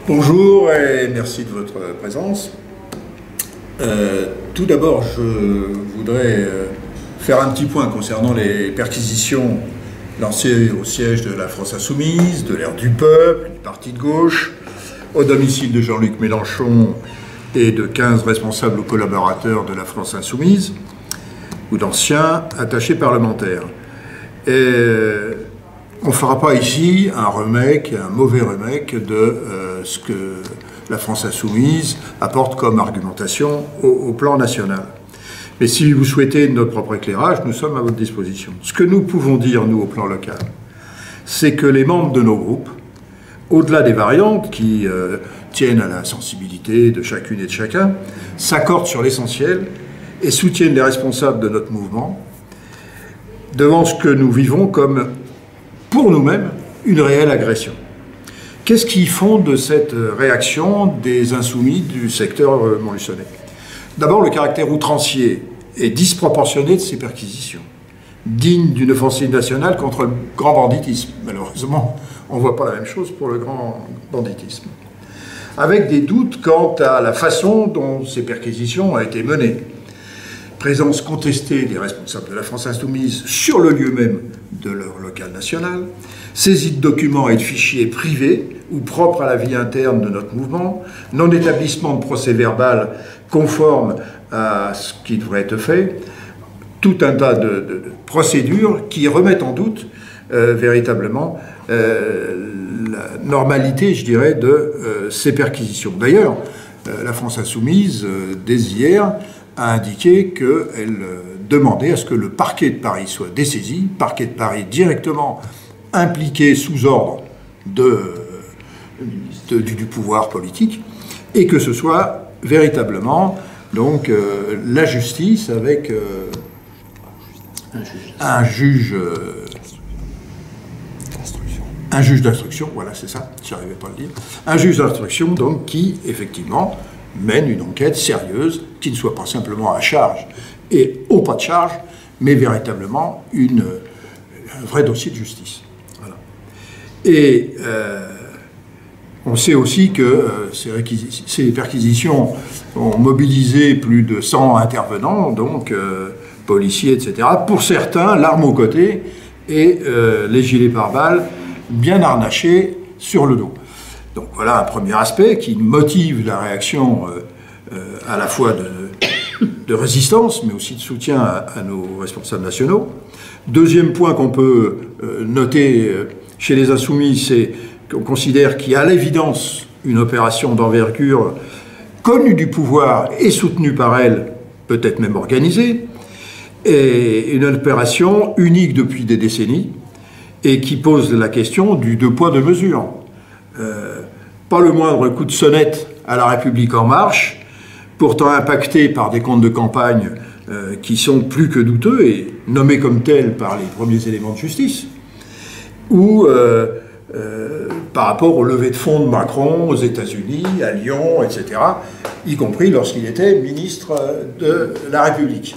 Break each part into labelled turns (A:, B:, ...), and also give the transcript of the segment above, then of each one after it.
A: Bonjour et merci de votre présence. Tout d'abord, je voudrais faire un petit point concernant les perquisitions lancées au siège de la France Insoumise, de l'Air du Peuple, du Parti de gauche, au domicile de Jean-Luc Mélenchon et de 15 responsables ou collaborateurs de la France Insoumise, ou d'anciens attachés parlementaires. On ne fera pas ici un mauvais remake de ce que la France Insoumise apporte comme argumentation au plan national. Mais si vous souhaitez notre propre éclairage, nous sommes à votre disposition. Ce que nous pouvons dire, nous, au plan local, c'est que les membres de nos groupes, au-delà des variantes qui tiennent à la sensibilité de chacune et de chacun, s'accordent sur l'essentiel et soutiennent les responsables de notre mouvement devant ce que nous vivons comme, pour nous-mêmes, une réelle agression. Qu'est-ce qui fonde cette réaction des insoumis du secteur montluçonnais? D'abord, le caractère outrancier et disproportionné de ces perquisitions, digne d'une offensive nationale contre le grand banditisme. Malheureusement, on ne voit pas la même chose pour le grand banditisme. Avec des doutes quant à la façon dont ces perquisitions ont été menées. Présence contestée des responsables de la France Insoumise sur le lieu même de leur local national, saisie de documents et de fichiers privés ou propres à la vie interne de notre mouvement, non-établissement de procès-verbal conforme à ce qui devrait être fait, tout un tas de procédures qui remettent en doute véritablement la normalité, je dirais, de ces perquisitions. D'ailleurs, la France Insoumise, dès hier, a indiqué qu'elle demandait à ce que le parquet de Paris soit dessaisi, parquet de Paris directement impliqué sous ordre du pouvoir politique, et que ce soit véritablement donc la justice avec un juge d'instruction, voilà, c'est ça, j'arrivais pas à le dire, un juge d'instruction donc qui effectivement mène une enquête sérieuse, qui ne soit pas simplement à charge et au pas de charge, mais véritablement un vrai dossier de justice. Voilà. Et on sait aussi que ces perquisitions ont mobilisé plus de 100 intervenants, donc policiers, etc. Pour certains, l'arme au côté et les gilets pare-balles bien harnachés sur le dos. Donc voilà un premier aspect qui motive la réaction à la fois de résistance, mais aussi de soutien à nos responsables nationaux. Deuxième point qu'on peut noter chez les Insoumis, c'est qu'on considère qu'il y a à l'évidence une opération d'envergure connue du pouvoir et soutenue par elle, peut-être même organisée, et une opération unique depuis des décennies, et qui pose la question du deux poids, deux mesures. Pas le moindre coup de sonnette à la République en marche, pourtant impacté par des comptes de campagne qui sont plus que douteux et nommés comme tels par les premiers éléments de justice, ou par rapport au levée de fonds de Macron aux États-Unis, à Lyon, etc., y compris lorsqu'il était ministre de la République.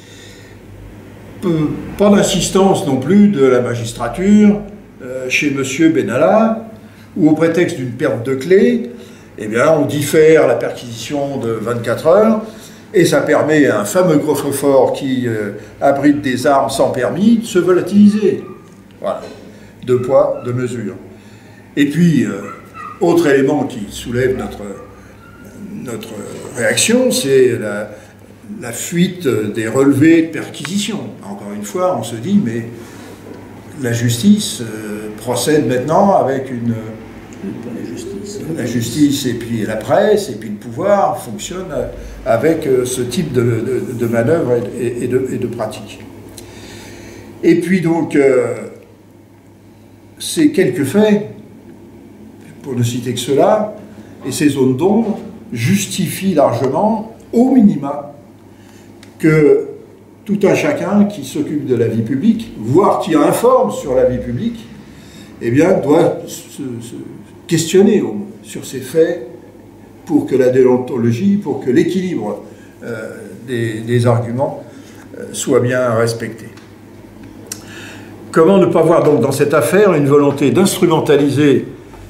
A: Pas d'insistance non plus de la magistrature chez M. Benalla, où au prétexte d'une perte de clés, eh bien, on diffère la perquisition de 24 heures, et ça permet à un fameux coffre-fort qui abrite des armes sans permis de se volatiliser. Voilà. Deux poids, deux mesures. Et puis, autre élément qui soulève notre réaction, c'est la fuite des relevés de perquisition. Encore une fois, on se dit, mais la justice procède maintenant avec la justice et puis la presse et puis le pouvoir fonctionnent avec ce type de manœuvre et de pratique. Et puis donc, ces quelques faits, pour ne citer que cela, et ces zones d'ombre justifient largement, au minima, que tout un chacun qui s'occupe de la vie publique, voire qui informe sur la vie publique, eh bien, doit se questionner sur ces faits pour que la déontologie, pour que l'équilibre des arguments soit bien respecté. Comment ne pas voir donc dans cette affaire une volonté d'instrumentaliser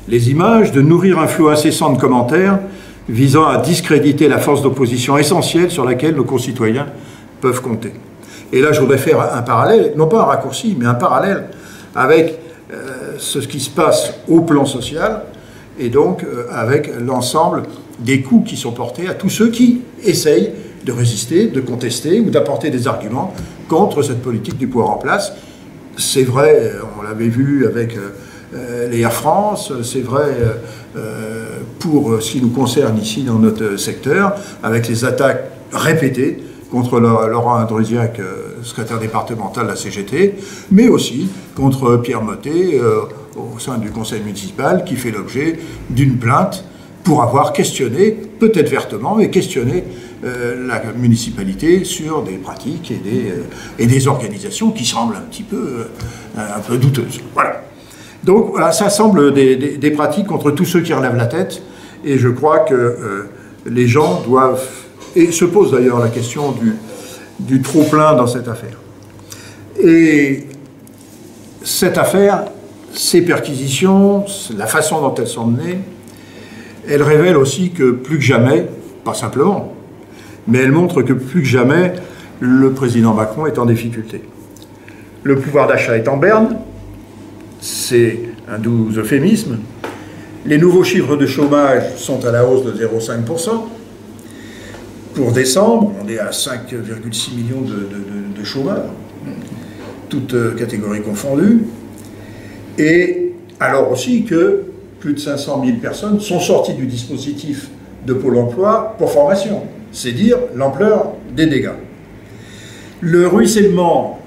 A: les images, de nourrir un flot incessant de commentaires visant à discréditer la force d'opposition essentielle sur laquelle nos concitoyens peuvent compter. Et là, je voudrais faire un parallèle, non pas un raccourci, mais un parallèle avec ce qui se passe au plan social, et donc avec l'ensemble des coups qui sont portés à tous ceux qui essayent de résister, de contester ou d'apporter des arguments contre cette politique du pouvoir en place. C'est vrai, on l'avait vu avec les Air France, c'est vrai pour ce qui nous concerne ici dans notre secteur, avec les attaques répétées contre Laurent Andréziac, secrétaire départemental de la CGT, mais aussi contre Pierre Mottet, au sein du conseil municipal, qui fait l'objet d'une plainte pour avoir questionné, peut-être vertement, mais questionné la municipalité sur des pratiques et des organisations qui semblent un peu douteuses. Voilà. Donc voilà, ça semble des pratiques contre tous ceux qui relèvent la tête, et je crois que les gens doivent... Et se pose d'ailleurs la question du trop-plein dans cette affaire. Et cette affaire, ces perquisitions, la façon dont elles sont menées, elles révèlent aussi que plus que jamais, pas simplement, mais elles montrent que plus que jamais, le président Macron est en difficulté. Le pouvoir d'achat est en berne, c'est un doux euphémisme. Les nouveaux chiffres de chômage sont à la hausse de 0,5%. Pour décembre, on est à 5,6 millions de chômeurs, toutes catégories confondues. Et alors aussi que plus de 500 000 personnes sont sorties du dispositif de Pôle emploi pour formation. C'est dire l'ampleur des dégâts. Le ruissellement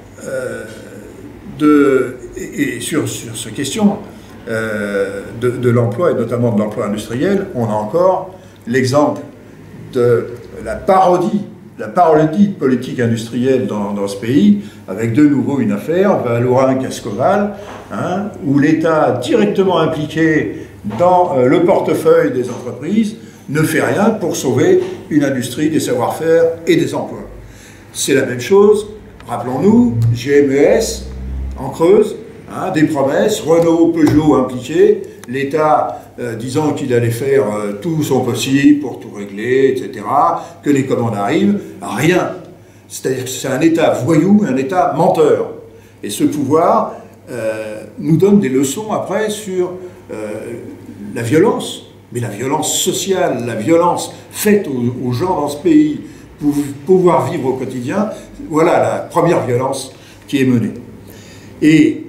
A: sur cette question de l'emploi, et notamment de l'emploi industriel, on a encore l'exemple de la parodie de politique industrielle dans ce pays, avec de nouveau une affaire, Valorin-Cascoval, où l'État directement impliqué dans le portefeuille des entreprises ne fait rien pour sauver une industrie, des savoir-faire et des emplois. C'est la même chose, rappelons-nous, GMES en Creuse, des promesses, Renault, Peugeot impliqués, l'État disant qu'il allait faire tout son possible pour tout régler, etc., que les commandes arrivent, rien. C'est-à-dire que c'est un État voyou, un État menteur. Et ce pouvoir nous donne des leçons après sur la violence, mais la violence sociale, la violence faite aux gens dans ce pays pour pouvoir vivre au quotidien. Voilà la première violence qui est menée. Et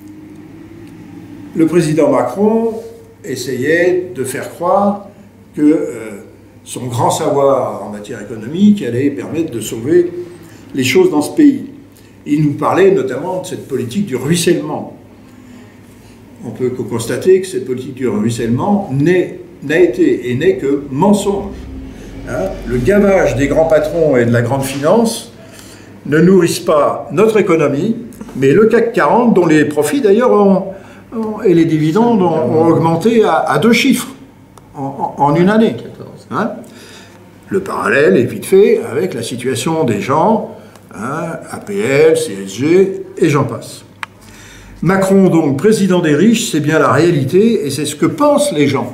A: le président Macron essayait de faire croire que son grand savoir en matière économique allait permettre de sauver les choses dans ce pays. Il nous parlait notamment de cette politique du ruissellement. On peut constater que cette politique du ruissellement n'a été et n'est que mensonge. Le gavage des grands patrons et de la grande finance ne nourrissent pas notre économie, mais le CAC 40, dont les profits d'ailleurs et les dividendes ont augmenté à 2 chiffres en une année. Le parallèle est vite fait avec la situation des gens, APL, CSG, et j'en passe. Macron, donc, président des riches, c'est bien la réalité, et c'est ce que pensent les gens.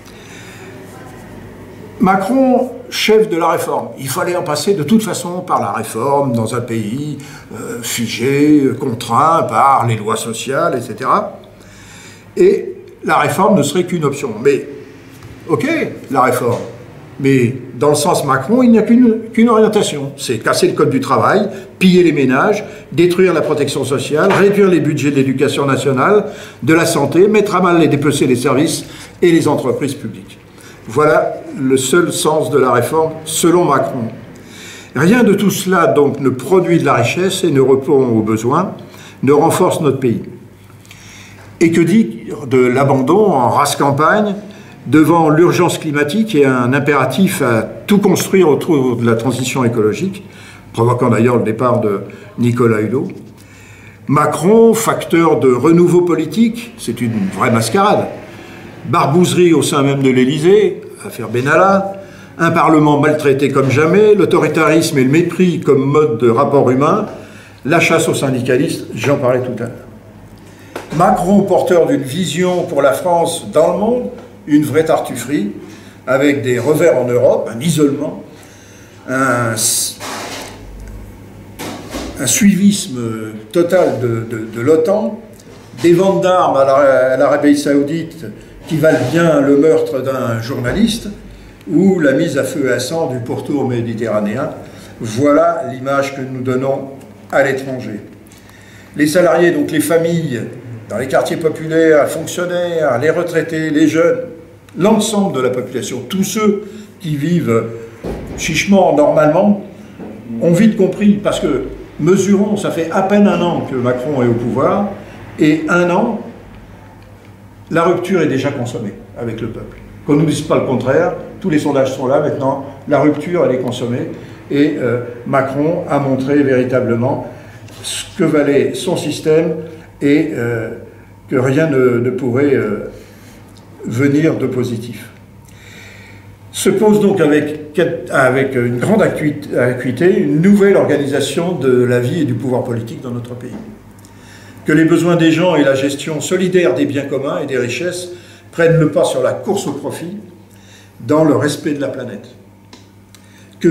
A: Macron, chef de la réforme. Il fallait en passer de toute façon par la réforme dans un pays figé, contraint par les lois sociales, etc. Et la réforme ne serait qu'une option. Mais, ok, la réforme. Mais dans le sens Macron, il n'y a qu'une orientation. C'est casser le code du travail, piller les ménages, détruire la protection sociale, réduire les budgets de l'éducation nationale, de la santé, mettre à mal et dépecer les services et les entreprises publiques. Voilà le seul sens de la réforme, selon Macron. Rien de tout cela, donc, ne produit de la richesse et ne répond aux besoins, ne renforce notre pays. Et que dire de l'abandon en rase campagne devant l'urgence climatique et un impératif à tout construire autour de la transition écologique, provoquant d'ailleurs le départ de Nicolas Hulot. Macron, facteur de renouveau politique, c'est une vraie mascarade. Barbouzerie au sein même de l'Élysée, affaire Benalla, un Parlement maltraité comme jamais, l'autoritarisme et le mépris comme mode de rapport humain, la chasse aux syndicalistes, j'en parlais tout à l'heure. Macron, porteur d'une vision pour la France dans le monde, une vraie tartufferie, avec des revers en Europe, un isolement, un suivisme total de l'OTAN, des ventes d'armes à l'Arabie Saoudite qui valent bien le meurtre d'un journaliste, ou la mise à feu et à sang du pourtour méditerranéen. Voilà l'image que nous donnons à l'étranger. Les salariés, donc les familles, dans les quartiers populaires, les fonctionnaires, les retraités, les jeunes, l'ensemble de la population, tous ceux qui vivent chichement, normalement, ont vite compris, parce que, mesurons, ça fait à peine 1 an que Macron est au pouvoir, et 1 an, la rupture est déjà consommée avec le peuple. Qu'on ne nous dise pas le contraire, tous les sondages sont là maintenant, la rupture elle est consommée, et Macron a montré véritablement ce que valait son système et que rien ne pourrait venir de positif. Se pose donc avec une grande acuité une nouvelle organisation de la vie et du pouvoir politique dans notre pays. Que les besoins des gens et la gestion solidaire des biens communs et des richesses prennent le pas sur la course au profit dans le respect de la planète. Que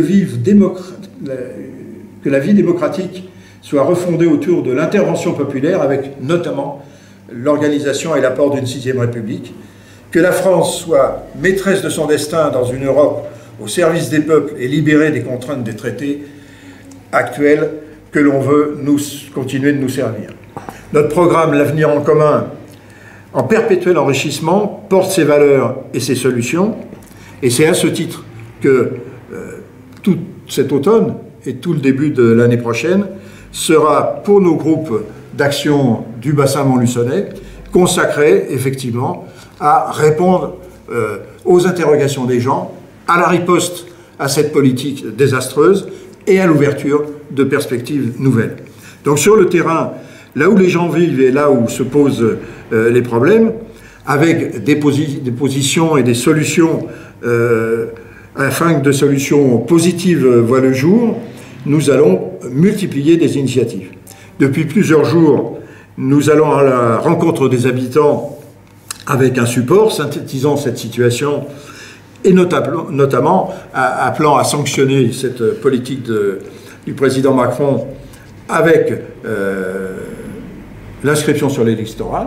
A: la vie démocratique soit refondée autour de l'intervention populaire avec notamment l'organisation et l'apport d'une 6e République. Que la France soit maîtresse de son destin dans une Europe au service des peuples et libérée des contraintes des traités actuels que l'on veut continuer de nous servir. Notre programme, l'avenir en commun, en perpétuel enrichissement, porte ses valeurs et ses solutions. Et c'est à ce titre que tout cet automne et tout le début de l'année prochaine sera pour nos groupes d'action du bassin montluçonnais consacré effectivement à répondre aux interrogations des gens, à la riposte à cette politique désastreuse et à l'ouverture de perspectives nouvelles. Donc sur le terrain, là où les gens vivent et là où se posent les problèmes, avec des positions et des solutions, afin que de solutions positives voient le jour, nous allons multiplier des initiatives. Depuis plusieurs jours, nous allons à la rencontre des habitants avec un support synthétisant cette situation et notamment appelant à sanctionner cette politique du président Macron avec l'inscription sur l'électoral,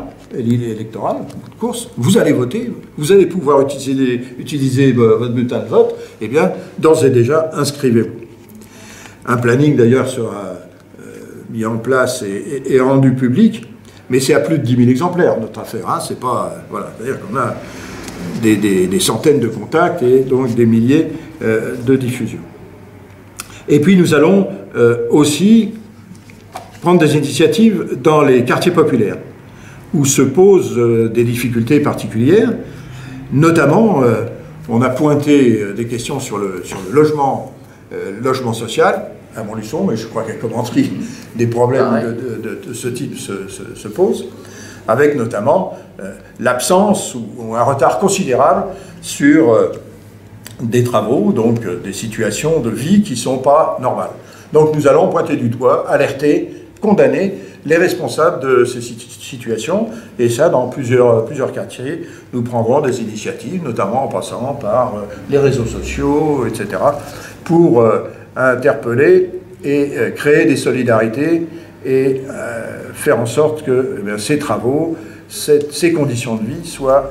A: de course. Vous allez voter, vous allez pouvoir utiliser votre bulletin de vote, eh bien, d'ores et déjà, inscrivez-vous. Un planning d'ailleurs sera mis en place et rendu public, mais c'est à plus de 10 000 exemplaires notre affaire. Hein, c'est pas, voilà, c'est-à-dire qu'on a des centaines de contacts et donc des milliers de diffusions. Et puis nous allons aussi prendre des initiatives dans les quartiers populaires, où se posent des difficultés particulières. Notamment, on a pointé des questions sur le logement social à Montluçon, mais je crois qu'à Commentry, des problèmes de ce type se posent, avec notamment l'absence ou un retard considérable sur des travaux, donc des situations de vie qui ne sont pas normales. Donc nous allons pointer du doigt, alerter, condamner les responsables de ces situations, et ça dans plusieurs quartiers. Nous prendrons des initiatives, notamment en passant par les réseaux sociaux, etc., pour interpeller et créer des solidarités et faire en sorte que ces travaux, ces conditions de vie soient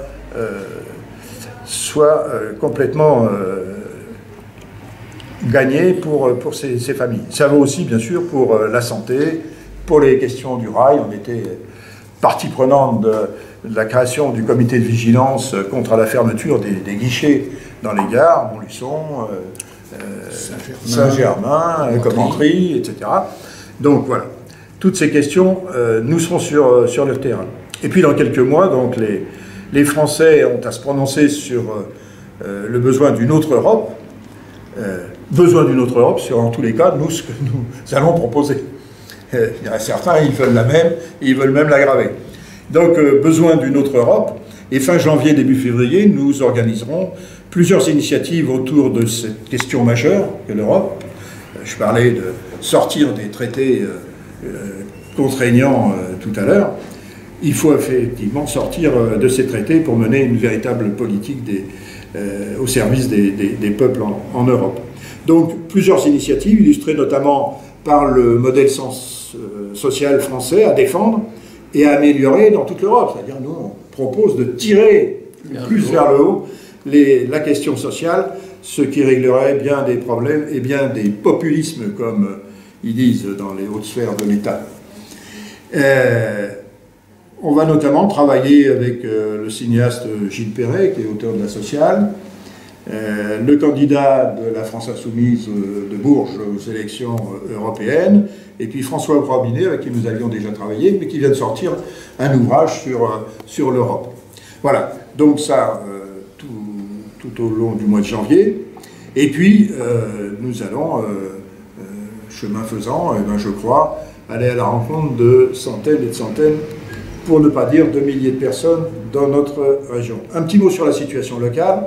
A: complètement gagnées pour ces familles. Ça vaut aussi, bien sûr, pour la santé, pour les questions du rail. On était partie prenante de la création du comité de vigilance contre la fermeture des guichets dans les gares, Montluçon, Saint-Germain, Commentry, etc. Donc voilà, toutes ces questions, nous serons sur le terrain. Et puis dans quelques mois, donc, les Français ont à se prononcer sur le besoin d'une autre Europe. Besoin d'une autre Europe sur, en tous les cas, ce que nous allons proposer. Il y en a certains, ils veulent la même, et ils veulent même l'aggraver. Donc, besoin d'une autre Europe. Et fin janvier, début février, nous organiserons plusieurs initiatives autour de cette question majeure qu'est l'Europe. Je parlais de sortir des traités contraignants tout à l'heure. il faut effectivement sortir de ces traités pour mener une véritable politique au service des peuples en Europe. Donc plusieurs initiatives illustrées notamment par le modèle social français à défendre et à améliorer dans toute l'Europe. C'est-à-dire nous on propose de tirer plus vers le haut la question sociale, ce qui réglerait bien des problèmes et bien des populismes, comme ils disent dans les hautes sphères de l'État. On va notamment travailler avec le cinéaste Gilles Perret, qui est auteur de La Sociale, le candidat de la France Insoumise de Bourges aux élections européennes, et puis François Robinet, avec qui nous avions déjà travaillé, mais qui vient de sortir un ouvrage sur l'Europe. Voilà, donc ça, tout au long du mois de janvier. Et puis, nous allons, chemin faisant, je crois, aller à la rencontre de centaines et de centaines, pour ne pas dire de milliers de personnes dans notre région. Un petit mot sur la situation locale.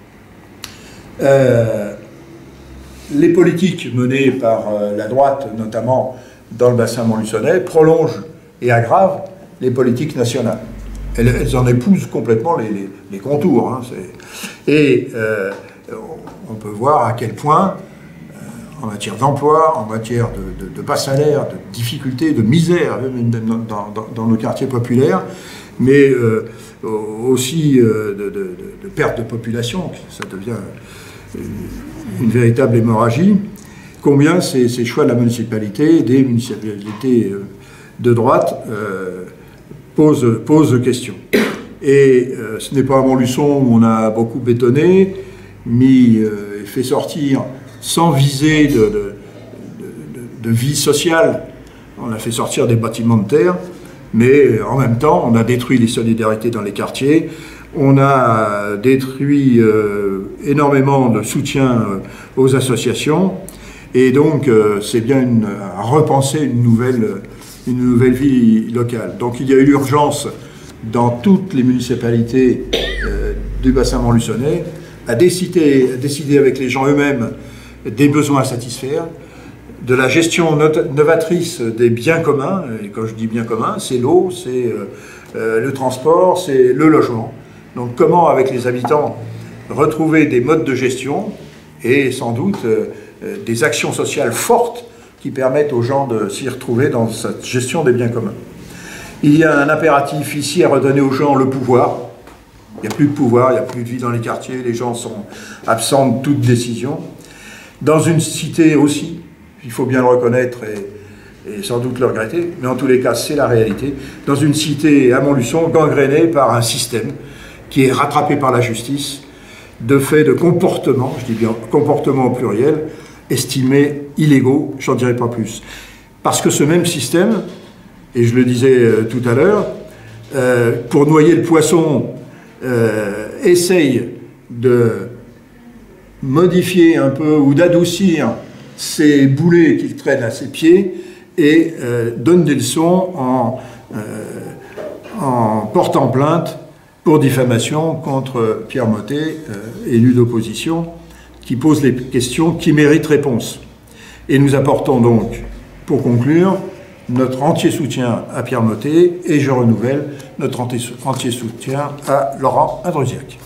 A: Les politiques menées par la droite, notamment dans le bassin montluçonnais, prolongent et aggravent les politiques nationales. Elles en épousent complètement les contours. Hein, et on peut voir à quel point, en matière d'emploi, en matière de bas salaire, de difficultés, de misère, même dans nos quartiers populaires, mais aussi de perte de population, ça devient une véritable hémorragie, combien ces choix de la municipalité, des municipalités de droite, posent question. Et ce n'est pas à Montluçon où on a beaucoup bétonné, fait sortir sans visée de vie sociale. On a fait sortir des bâtiments de terre, mais en même temps, on a détruit les solidarités dans les quartiers, on a détruit énormément de soutien aux associations, et donc c'est bien à repenser une nouvelle vie locale. Donc il y a eu l'urgence dans toutes les municipalités du bassin montluçonnais à décider avec les gens eux-mêmes des besoins à satisfaire, de la gestion novatrice des biens communs. Et quand je dis biens communs, c'est l'eau, c'est le transport, c'est le logement. Donc comment, avec les habitants, retrouver des modes de gestion et sans doute des actions sociales fortes qui permettent aux gens de s'y retrouver dans cette gestion des biens communs. Il y a un impératif ici à redonner aux gens le pouvoir. Il n'y a plus de pouvoir, il n'y a plus de vie dans les quartiers, les gens sont absents de toute décision. Dans une cité aussi, il faut bien le reconnaître et sans doute le regretter, mais en tous les cas c'est la réalité, dans une cité à Montluçon gangrénée par un système qui est rattrapé par la justice, de faits de comportements, je dis bien comportements au pluriel, estimés illégaux, j'en dirai pas plus. Parce que ce même système, et je le disais tout à l'heure, pour noyer le poisson, essaye de modifier un peu ou d'adoucir ces boulets qu'il traîne à ses pieds et donne des leçons en portant plainte pour diffamation contre Pierre Mottet, élu d'opposition, qui pose les questions qui méritent réponse. Et nous apportons donc, pour conclure, notre entier soutien à Pierre Mottet et je renouvelle notre entier soutien à Laurent Andrusiak.